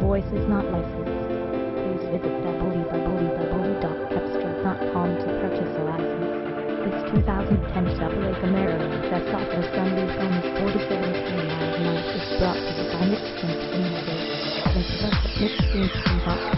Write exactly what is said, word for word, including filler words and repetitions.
voice is not licensed. Please visit w w w dot cepstral dot com to purchase a license. This two thousand ten Chevrolet Camaro S S offers sunroof on its forty-seven K miles is brought to you by Mitsubishi Motors. Visit us at Mitsubishi dot com.